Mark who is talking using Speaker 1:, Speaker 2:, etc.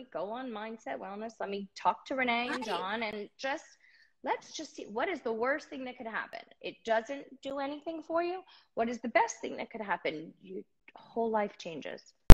Speaker 1: me go on Mindset Wellness. Let me talk to Renee and
Speaker 2: Right.
Speaker 1: John and let's just see what is the worst thing that could happen. It doesn't do anything for you. What is the best thing that could happen? Your whole life changes.